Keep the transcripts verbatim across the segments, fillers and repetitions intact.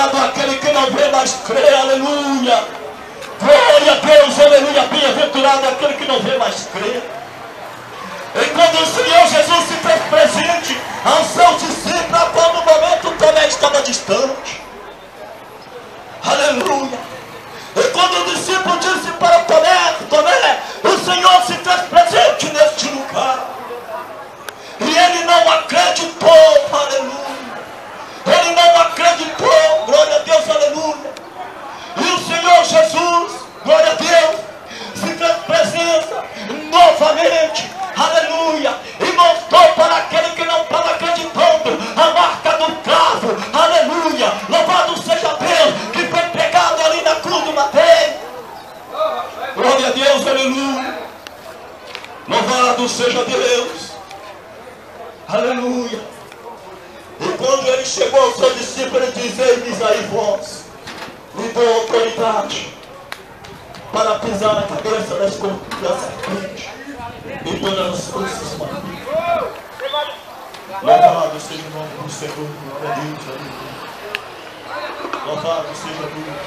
Bem-aventurado aquele que não vê, mas crê, aleluia. Glória a Deus, aleluia. Bem-aventurado aquele que não vê, mas crê. E quando o Senhor Jesus se fez presente aos seus discípulos, a todo momento Tomé estava distante. Aleluia. E quando o discípulo disse para Tomé, Tomé, o Senhor se fez presente neste lugar. E ele não acreditou, aleluia. Ele não acreditou, glória a Deus, aleluia. E o Senhor Jesus, glória a Deus, se fez presença novamente, aleluia. E mostrou para aquele que não estava acreditando a marca do cravo, aleluia. Louvado seja Deus, que foi pregado ali na cruz do Mateus. Glória a Deus, aleluia. Louvado seja Deus, aleluia. E quando ele chegou ao seu discípulo, ele disse: eis aí vós, me dou autoridade para pisar na cabeça das da serpente e todas as forças malignas. Louvado seja o nome do Senhor, glória a Deus, aleluia. Louvado seja Deus.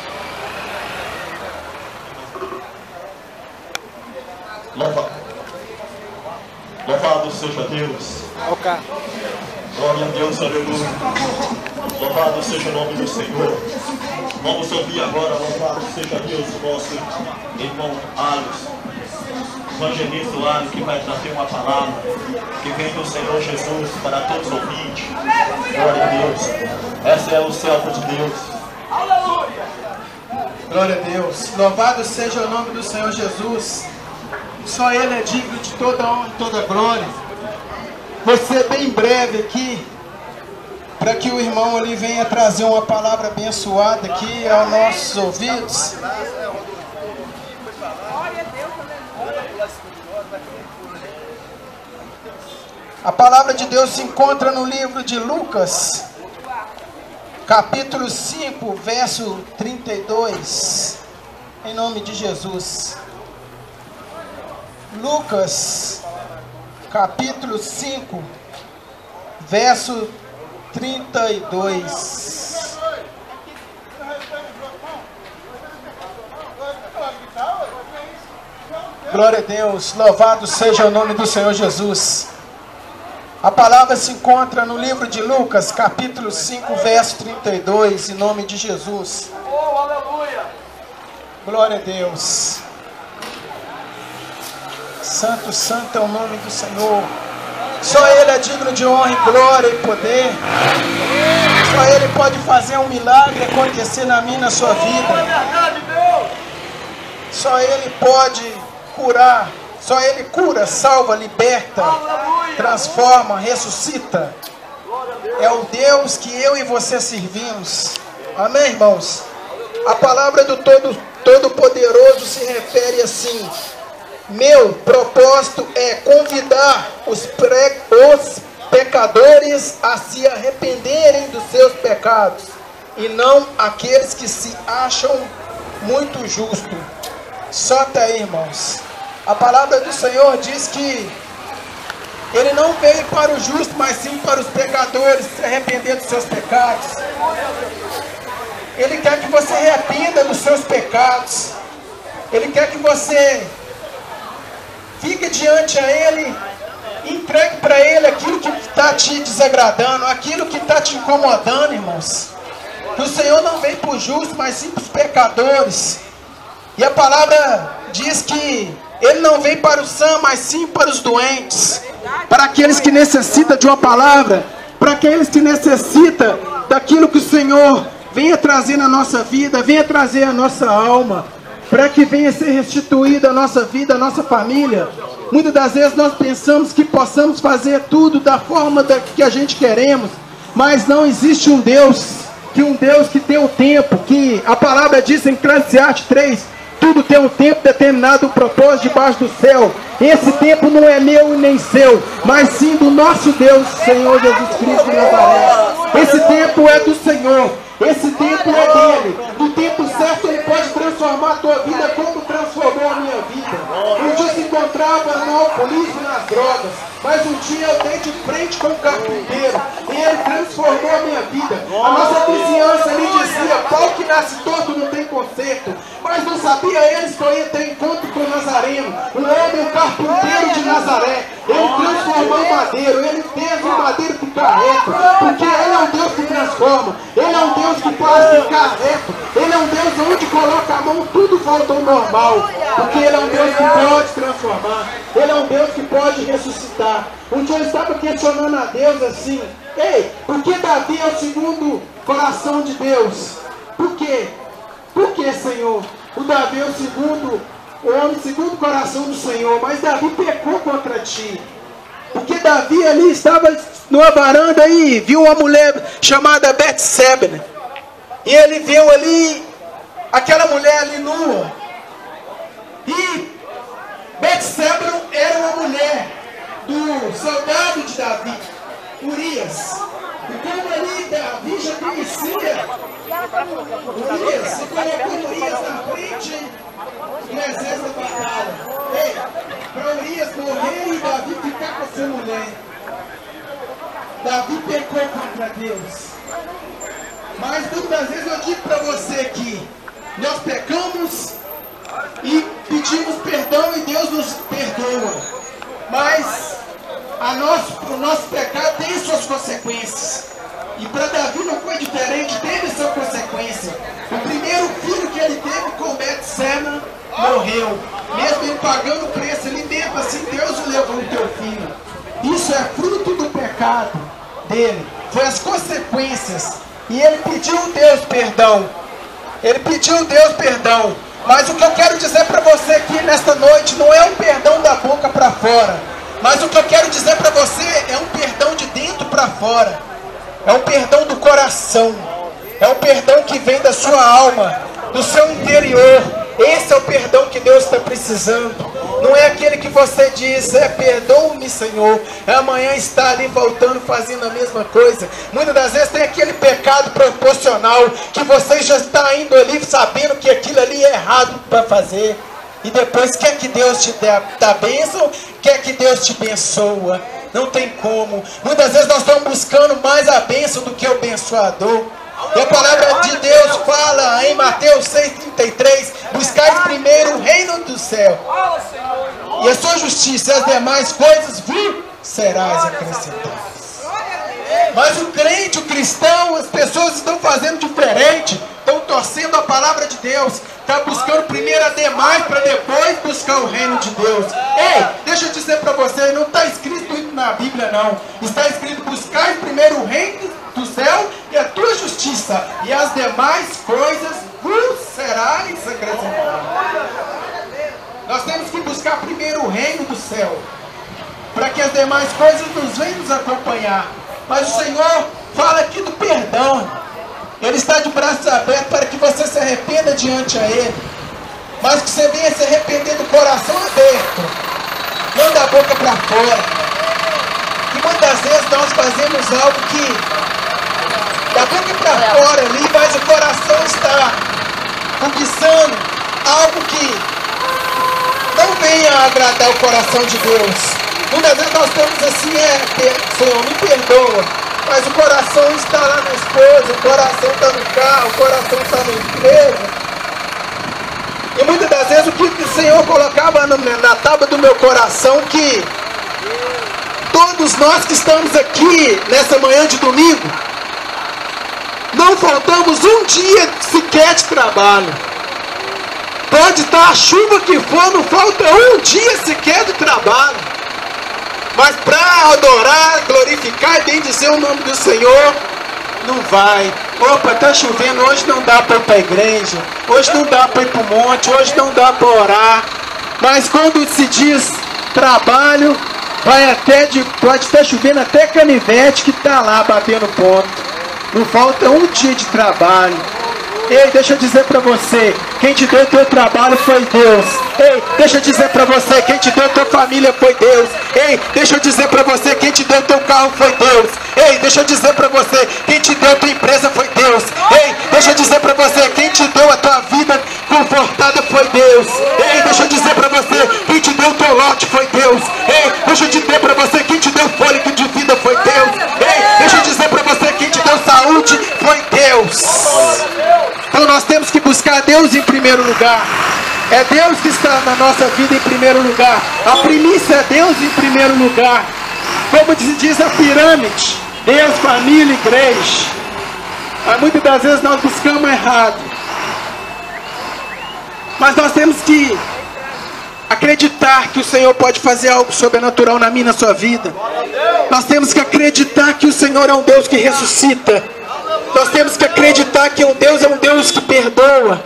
Louvado. Louvado seja Deus. Okay. Glória a Deus, aleluia. Louvado seja o nome do Senhor. Vamos ouvir agora, louvado seja Deus, o nosso irmão Alisson, evangelista Alisson, que vai trazer uma palavra que vem do Senhor Jesus para todos os ouvintes. Glória a Deus. Essa é o servo de Deus. Glória a Deus. Louvado seja o nome do Senhor Jesus. Só Ele é digno de toda honra e toda glória. Vou ser bem breve aqui, para que o irmão ali venha trazer uma palavra abençoada aqui aos nossos ouvidos. A palavra de Deus se encontra no livro de Lucas, capítulo cinco, verso trinta e dois, em nome de Jesus. Lucas, capítulo cinco, verso trinta e dois. Glória a Deus, louvado seja o nome do Senhor Jesus. A palavra se encontra no livro de Lucas, capítulo cinco, verso trinta e dois, em nome de Jesus. Oh, aleluia. Glória a Deus. Santo, santo é o nome do Senhor. Só Ele é digno de honra e glória e poder. Só Ele pode fazer um milagre acontecer na minha e na sua vida. Só Ele pode curar. Só Ele cura, salva, liberta, transforma, ressuscita. É o Deus que eu e você servimos. Amém, irmãos? A palavra do Todo, Todo-Poderoso se refere assim: meu propósito é convidar os, pre, os pecadores a se arrependerem dos seus pecados, e não aqueles que se acham muito justos. Só tá aí, irmãos. A palavra do Senhor diz que Ele não veio para o justo, mas sim para os pecadores se arrepender dos seus pecados. Ele quer que você arrependa dos seus pecados. Ele quer que você fique diante a Ele, entregue para Ele aquilo que está te desagradando, aquilo que está te incomodando, irmãos. Que o Senhor não vem para o justo, mas sim para os pecadores. E a palavra diz que Ele não vem para o sã, mas sim para os doentes, para aqueles que necessitam de uma palavra, para aqueles que necessitam daquilo que o Senhor venha trazer na nossa vida, venha trazer a nossa alma, para que venha ser restituída a nossa vida, a nossa família. Muitas das vezes nós pensamos que possamos fazer tudo da forma da, que a gente queremos, mas não existe um Deus, que um Deus que tem o tempo, que a palavra diz em Eclesiastes três, tudo tem um tempo determinado, um propósito debaixo do céu. Esse tempo não é meu e nem seu, mas sim do nosso Deus, Senhor Jesus Cristo de Nazaré. Esse tempo é do Senhor, esse tempo é dele. No tempo certo Ele pode transformar a tua vida como transformou a minha vida. Um dia se encontrava no alcoolismo e nas drogas, mas um dia eu dei de frente com o carpinteiro e ele transformou a minha vida. A nossa vizinhança ali dizia: nasce torto não tem conserto. Mas não sabia eles que eu ia ter encontro com o Nazareno, o homem, o carpinteiro de Nazaré. Ele transformou o madeiro, ele fez o madeiro ficar reto, porque ele é um Deus que transforma, ele é um Deus que faz ficar reto, ele é um Deus onde coloca a mão, tudo volta ao normal, porque ele é um Deus que pode transformar, ele é um Deus que pode ressuscitar. Um dia eu estava questionando a Deus assim: ei, por que Davi é o segundo coração de Deus? Por quê? Por que, Senhor? O Davi é o segundo, o homem segundo o coração do Senhor, mas Davi pecou contra ti. Porque Davi ali estava numa varanda e viu uma mulher chamada Betseba. E ele viu ali aquela mulher ali nua. E Betseba era uma mulher do soldado de Davi, Urias. E como ali Davi já conhecia Urias, se colocou Urias na frente do exército da batalha. Ei, para Urias morrer e Davi ficar com a sua mulher. Davi pecou contra Deus. Mas muitas vezes eu digo para você que nós pecamos e pedimos perdão e Deus nos perdoa. Mas a nosso, o nosso pecado tem suas consequências. E para Davi não foi diferente, teve sua consequência. O primeiro filho que ele teve com Betseba morreu. Mesmo ele pagando o preço, ele mesmo assim, Deus o levou o teu filho. Isso é fruto do pecado dele. Foi as consequências. E ele pediu a Deus perdão. Ele pediu a Deus perdão. Mas o que eu quero dizer para você aqui nesta noite não é um perdão da boca para fora. Mas o que eu quero dizer para você é um perdão de dentro para fora. É um perdão do coração. É um perdão que vem da sua alma, do seu interior. Esse é o perdão que Deus está precisando. Não é aquele que você diz: é, perdoa-me, Senhor. É, amanhã está ali voltando, fazendo a mesma coisa. Muitas das vezes tem aquele pecado proporcional, que você já está indo ali sabendo que aquilo ali é errado para fazer. E depois quer que Deus te dê a bênção, quer que Deus te abençoa. Não tem como. Muitas vezes nós estamos buscando mais a bênção do que o abençoador. E a palavra de Deus fala em Mateus seis, trinta e três: buscai primeiro o reino do céu e a sua justiça, e as demais coisas vos serás acrescentadas. Mas o crente, o cristão, as pessoas estão fazendo diferente. Estão torcendo a palavra de Deus. Está buscando primeiro a demais para depois buscar o reino de Deus. Ei, deixa eu dizer para você, não está escrito isso na Bíblia não. Está escrito: buscai primeiro o reino do céu e a tua justiça, e as demais coisas vos serás acrescentadas. Nós temos que buscar primeiro o reino do céu, para que as demais coisas nos venham nos acompanhar. Mas o Senhor fala aqui do perdão. Ele está de braços abertos para que você se arrependa diante a Ele. Mas que você venha se arrepender do coração aberto, não da boca para fora. E muitas vezes nós fazemos algo que da boca para fora ali, mas o coração está conquistando algo que não venha a agradar o coração de Deus. Muitas vezes nós estamos assim: é, Senhor, me perdoa. Mas o coração está lá na esposa, o coração está no carro, o coração está no emprego. E muitas das vezes o que o Senhor colocava na, na tábua do meu coração, que todos nós que estamos aqui nessa manhã de domingo, não faltamos um dia sequer de trabalho. Pode estar a chuva que for, não falta um dia sequer de trabalho. Mas para adorar, glorificar e bendizer o nome do Senhor, não vai. Opa, está chovendo, hoje não dá para ir para a igreja, hoje não dá para ir para o monte, hoje não dá para orar. Mas quando se diz trabalho, vai até de, pode estar chovendo até canivete que está lá batendo ponto. Não falta um dia de trabalho. Ei, deixa eu dizer para você, quem te deu o teu trabalho foi Deus. Ei, deixa eu dizer para você, quem te deu a tua família foi Deus. Ei, deixa eu dizer para você, quem te deu o teu carro foi Deus. Ei, deixa eu dizer para você, quem te deu a tua empresa foi Deus. Ei, deixa eu dizer para você, quem te deu a tua vida confortada foi Deus. Ei, deixa eu dizer para você, quem te deu o teu lote foi Deus. Ei, deixa eu dizer para você, quem te deu fôlego de vida foi Deus. Ei, deixa eu dizer para você, quem te deu saúde foi Deus. Então nós temos colocar Deus em primeiro lugar. É Deus que está na nossa vida em primeiro lugar. A primícia é Deus em primeiro lugar. Como diz a pirâmide, Deus, família, igreja. Mas muitas das vezes nós buscamos errado. Mas nós temos que acreditar que o Senhor pode fazer algo sobrenatural na minha e na sua vida. Nós temos que acreditar que o Senhor é um Deus que ressuscita. Nós temos que acreditar que o Deus é um Deus que perdoa.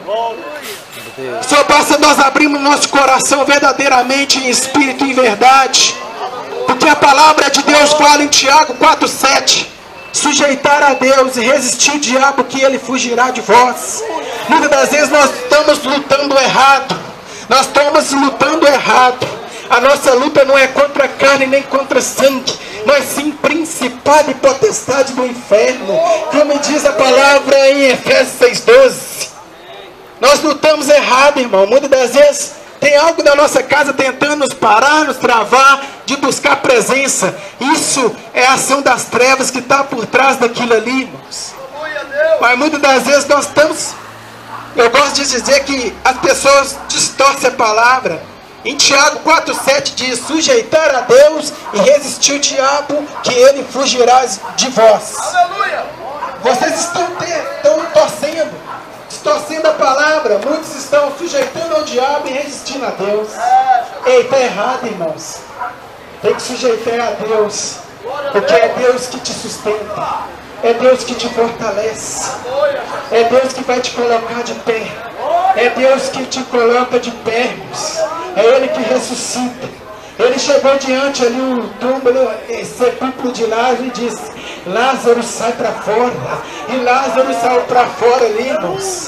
Só basta nós abrirmos nosso coração verdadeiramente em espírito e em verdade. Porque a palavra de Deus fala em Tiago quatro, sete. Sujeitar a Deus e resistir o diabo, que ele fugirá de vós. Muitas das vezes nós estamos lutando errado. Nós estamos lutando errado. A nossa luta não é contra a carne nem contra sangue, mas sim principado e potestade do inferno. Como diz a palavra em Efésios seis, doze. Nós lutamos errado, irmão. Muitas das vezes tem algo na nossa casa tentando nos parar, nos travar de buscar presença. Isso é a ação das trevas que está por trás daquilo ali, irmãos. Mas muitas das vezes nós estamos... Eu gosto de dizer que as pessoas distorcem a palavra. Em Tiago quatro, sete diz: sujeitar a Deus e resistir o diabo, que ele fugirá de vós. Aleluia! Vocês estão, estão torcendo, distorcendo a palavra. Muitos estão sujeitando ao diabo e resistindo a Deus. Ei, está errado, irmãos. Tem que sujeitar a Deus, porque é Deus que te sustenta. É Deus que te fortalece. É Deus que vai te colocar de pé. É Deus que te coloca de pé, irmãos. É Ele que ressuscita. Ele chegou diante ali o túmulo, sepulcro de Lázaro, e disse: Lázaro, sai para fora. E Lázaro saiu para fora ali, irmãos.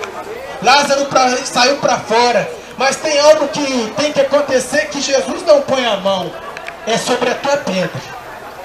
Lázaro pra, saiu para fora. Mas tem algo que tem que acontecer, que Jesus não põe a mão. É sobre a tua pedra.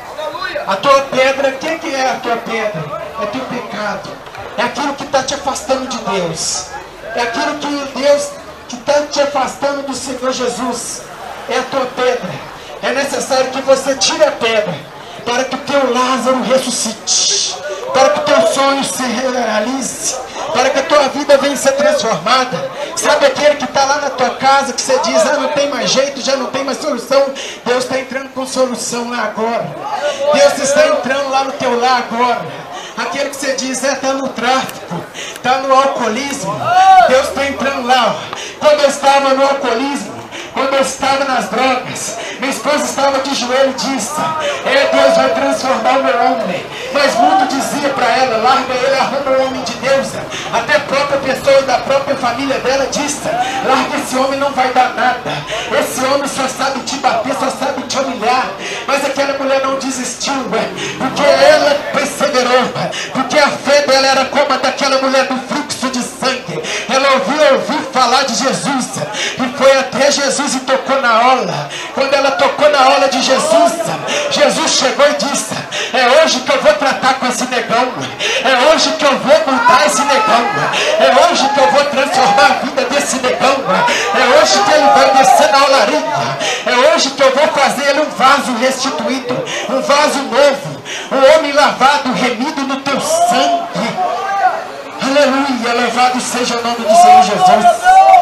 A tua pedra, o que, que é a tua pedra? É teu pecado. É aquilo que está te afastando de Deus. É aquilo que Deus que está te afastando do Senhor Jesus. É a tua pedra. É necessário que você tire a pedra, para que o teu Lázaro ressuscite, para que o teu sonho se realize, para que a tua vida venha ser transformada. Sabe aquele que está lá na tua casa, que você diz: ah, não tem mais jeito, já não tem mais solução. Deus está entrando com solução lá agora. Deus está entrando lá no teu lar agora. Aquele que você diz: é, está no tráfico, está no alcoolismo. Deus está entrando lá. Quando eu estava no alcoolismo, quando eu estava nas drogas, minha esposa estava de joelho e disse: é, Deus vai transformar o meu homem. Mas muito dizia para ela: larga ele, arruma um homem de Deus. Até a própria pessoa da própria família dela disse: larga esse homem, não vai dar nada. Esse homem só sabe te bater, só sabe te humilhar. Mas aquela mulher não desistiu, porque ela perseverou, porque a fé dela era como a daquela mulher do fluxo de sangue. Ela ouviu ouvir falar de Jesus e foi até Jesus e tocou na ola. Quando ela tocou na ola de Jesus, Jesus chegou e disse: é hoje que eu vou tratar com esse negão, é hoje que eu vou mudar esse negão, é hoje que eu vou transformar a vida desse negão, é hoje que ele vai descer na olaria, é hoje que eu vou fazer ele um vaso restituído, um vaso novo, um homem lavado, remido no teu sangue. Aleluia, louvado seja o nome do Senhor Jesus.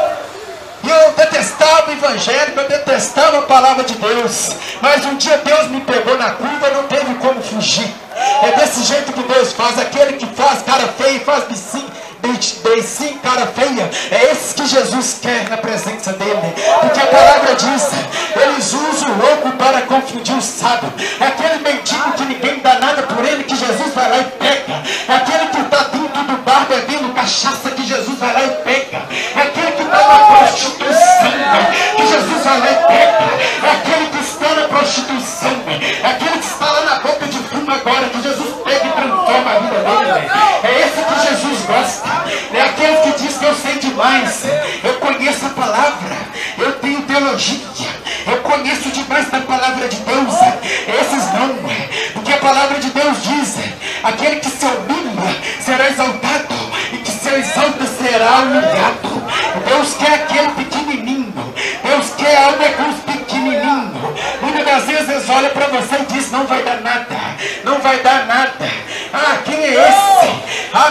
E eu detestava o evangélico, eu detestava a palavra de Deus. Mas um dia Deus me pegou na curva, não teve como fugir. É desse jeito que Deus faz. Aquele que faz cara feia e faz beicinho, beicinho, cara feia, é esses que Jesus quer na presença dele. Porque a palavra diz: eles usam o louco para confundir o sábio. É aquele mendigo que ninguém dá nada por ele, que Jesus vai lá e pega. É aquele que está dentro do bar bebendo cachaça, que Jesus vai lá e pega. É aquele que está na prostituição, que Jesus vai lá e pega. É aquele que está na prostituição, é aquele que está lá na boca de fumo agora, que Jesus pega e transforma a vida dele. É esse que Jesus gosta. É aquele que diz que eu sei demais, eu conheço a palavra, eu tenho teologia, eu conheço demais da palavra de Deus. Esses não, porque a palavra de Deus diz: aquele que se humilha será exaltado, e que se exalta será humilhado. Deus quer aquele pequenininho, Deus quer algo com os pequenininhos. Muitas das vezes eles olham para você e dizem: não vai dar nada, não vai dar nada. Ah, quem é esse? Ah,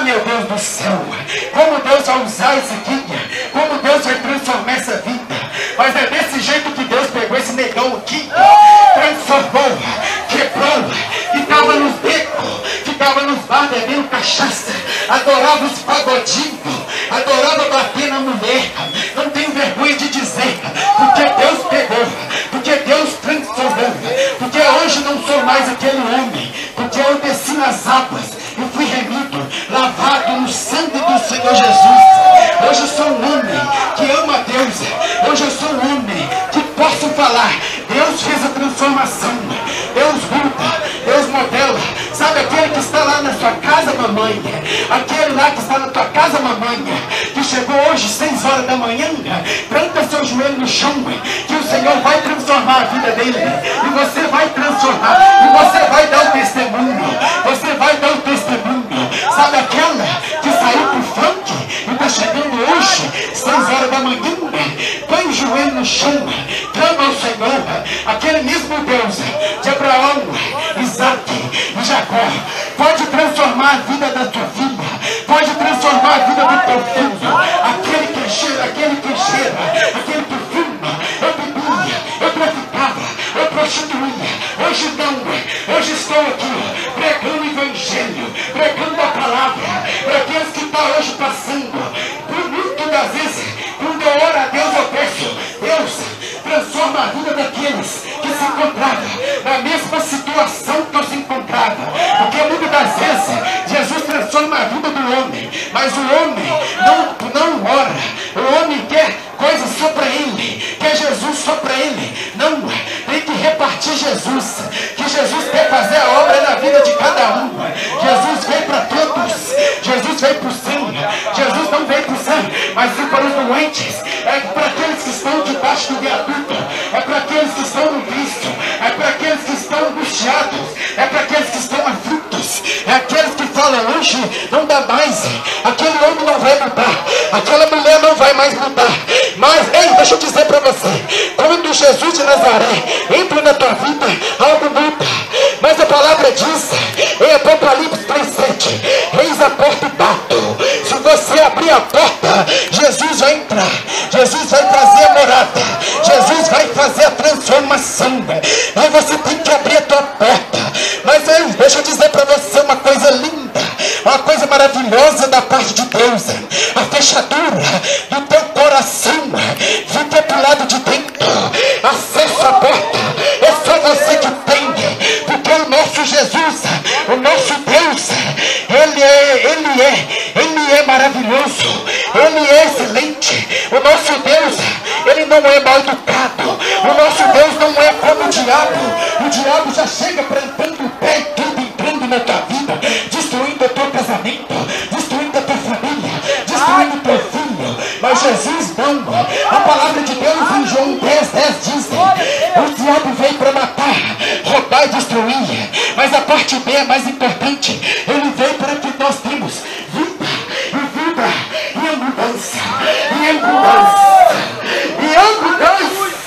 meu Deus do céu, como Deus vai usar esse dia, como Deus vai transformar essa vida. Mas é desse jeito que Deus pegou esse negão aqui, transformou, quebrou, ficava nos becos, ficava nos bar bebendo cachaça, adorava os pagodinhos, adorava bater na mulher. Não tenho vergonha de dizer, porque Deus pegou, porque Deus transformou, porque hoje não sou mais aquele homem, porque eu desci nas águas e fui remido, lavado no sangue do Senhor Jesus. Hoje eu sou um homem que ama a Deus, hoje eu sou um homem que posso falar, Deus fez a transformação, Deus muda, Deus modela. Sabe aquele que está lá na sua casa, mamãe, aquele lá que está na tua casa, mamãe, que chegou hoje seis horas da manhã, planta seu joelho no chão, que o Senhor vai transformar a vida dele, e você vai transformar, e você vai dar o testemunho, você vai dar o testemunho. Sabe aquela que saiu pro funk e está chegando hoje seis horas da manhã, põe o joelho no chão, clama ao Senhor, aquele mesmo Deus de Abraão, Isaac e Jacó pode transformar a vida da tua filha, pode transformar a vida do teu filho, aquele que cheira, aquele que cheira, aquele que fuma, eu bebia, eu traficava, eu prostituía, hoje não, hoje estou aqui pregando o evangelho, pregando a palavra para aqueles que estão hoje passando por muitas das vezes. Quando eu oro a Deus, eu peço, Deus, transforma a vida daqueles que se encontravam na mesma situação que eu se encontrava, porque muitas das vezes Jesus transforma a vida do homem, mas o homem não, não ora, o homem quer coisas só para ele, quer Jesus só para ele. Não, tem que repartir Jesus, que Jesus quer fazer a obra na vida de cada um. Jesus veio para todos, Jesus veio para o sangue, Jesus não veio para o sangue, mas sim para os doentes, é para aqueles que estão debaixo do viaduto, é para aqueles que estão no vício, é para aqueles que estão angustiados, é para aqueles que estão aflitos, é aqueles que falam, hoje não dá mais, aquele homem não vai mudar, aquela mulher não vai mais mudar. Mas, ei, deixa eu dizer para você, quando Jesus de Nazaré entra na tua vida, algo muda. Mas a palavra diz, em Apocalipse três, sete, eis a porta e bato. Se você abrir a porta, Jesus vai entrar, Jesus vai trazer a morada, Jesus vai fazer a transformação. Aí você tem que abrir a tua porta. Mas, ei, deixa eu dizer para você uma coisa linda, uma coisa maravilhosa da parte de Deus. A fechadura do teu coração fica pro lado de dentro, acesso à porta é só você que tem, porque o nosso Jesus, o nosso Deus, ele é, ele é, ele é maravilhoso, ele é excelente. O nosso Deus, ele não é mal educado, o nosso Deus não é como o diabo. O diabo já chega plantando o pé e tudo, entrando na tua vida, destruindo o teu casamento, destruindo a tua família, destruindo o teu filho. Mas Jesus não. A palavra de Deus em João dez, dez diz, o diabo veio para matar, roubar e destruir, mas a parte B é mais importante, ele veio para que nós temos vida, e vida, e abundância, e abundância, e abundância.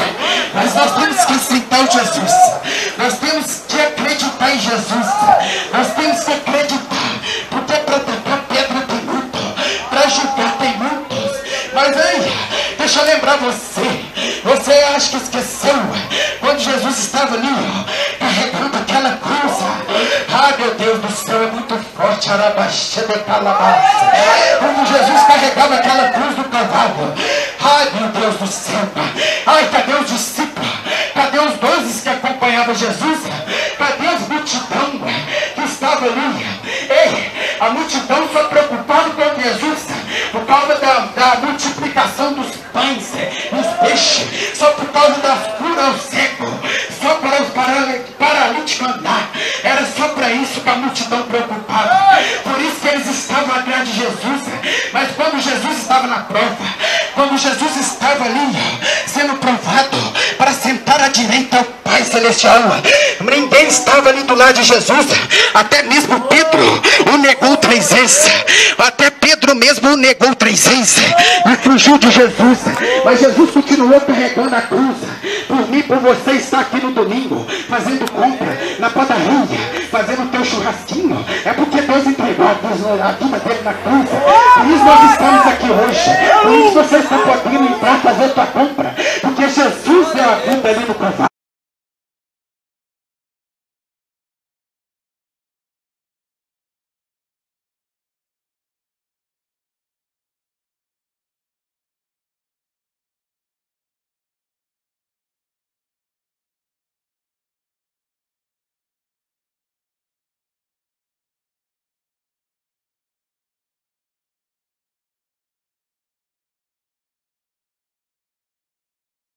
Mas nós temos que aceitar o Jesus, nós temos que acreditar em Jesus, nós temos que acreditar, porque para tacar pedra tem muito, para julgar tem muitos. Mas aí, deixa eu lembrar você, você acha que esqueceu quando Jesus estava ali, ó, carregando aquela cruz? Ah, meu Deus do céu, é muito forte, arabaxê de calabaça. Quando Jesus carregava aquela cruz do cavalo, ai meu Deus do céu, ai, cadê os discípulos? Cadê os doze que acompanhavam Jesus? Cadê as multidão que estava ali? Ei, a multidão só preocupada com Jesus, por causa da, da multiplicação dos pães, dos peixes, só por causa das curas ao cego, só para os paralíticos andar. Era só para isso que a multidão preocupada. Por isso que eles estavam atrás de Jesus. Mas quando Jesus estava na prova, quando Jesus estava ali sendo provado para sentar à direita ao Pai Celestial, ninguém estava ali do lado de Jesus. Até mesmo Pedro o negou três vezes. Até Pedro mesmo o negou três vezes e fugiu de Jesus. Mas Jesus continuou carregando a cruz. Por mim, por você, está aqui no domingo fazendo compra na padaria, fazendo o teu churrasquinho, é porque Deus entregou a vida dele na cruz. Por isso nós estamos aqui hoje. Por isso você está podendo entrar e fazer a tua compra. Porque Jesus deu a vida ali no Calvário.